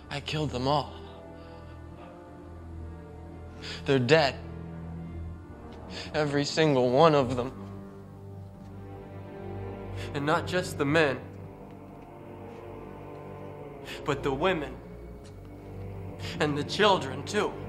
I killed them all. They're dead. Every single one of them. And not just the men, but the women and the children too.